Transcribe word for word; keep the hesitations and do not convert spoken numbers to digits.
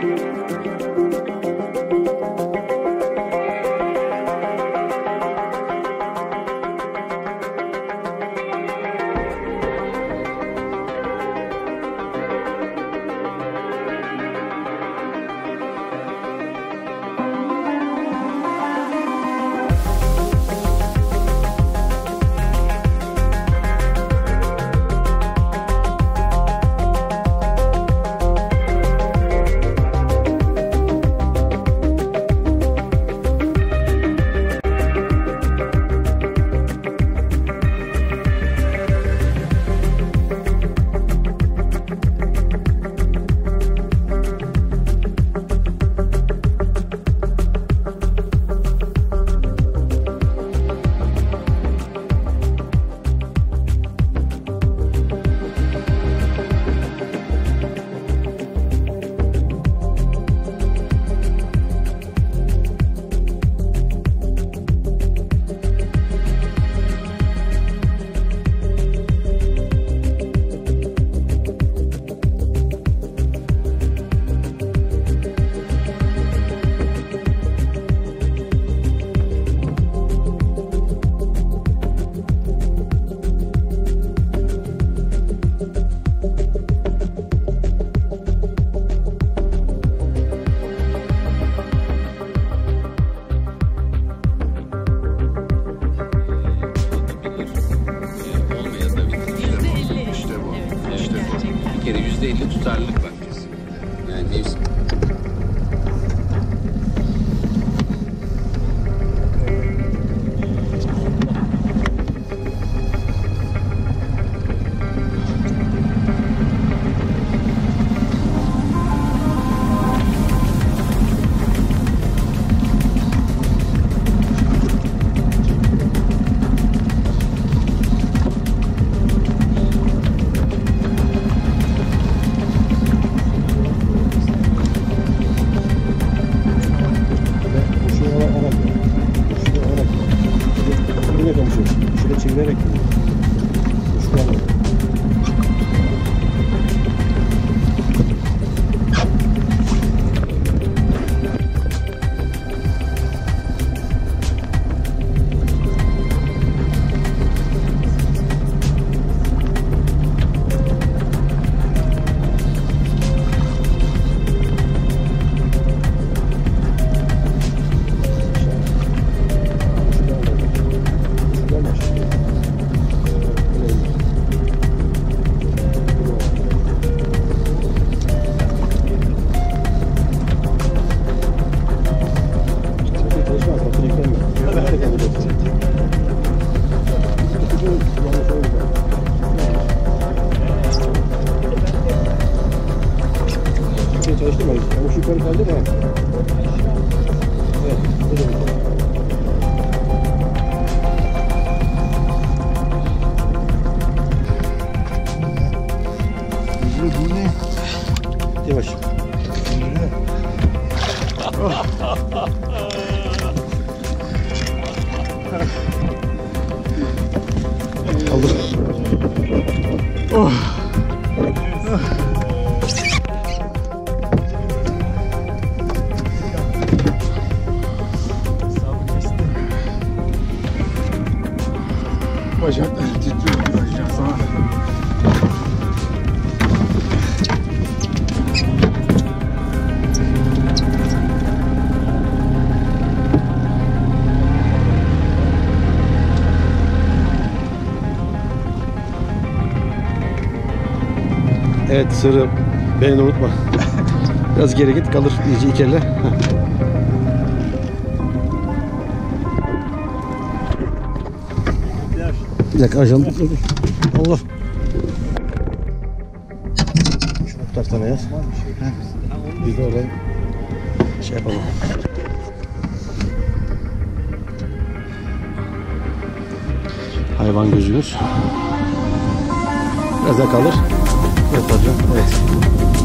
yüzde elli tutarlılık var kesinlikle. Yani mevsim. Çevirerek çalıştırmayız. Yani şu yukarı kaldı da. Evet. Böyle bir şey. Bu ne? Yavaş. Kaldır. Oh. Bacaklar titriyor arkadaşlar sana. Evet Sırrı, beni de unutma. Biraz geri git, kalır iyice ikerle. Bir dakika ajan. Allah. Şu taraftan yaz. Biz de orayı şey yapalım. Hayvan gözümüz. Biraz daha kalır. Evet hocam. Evet.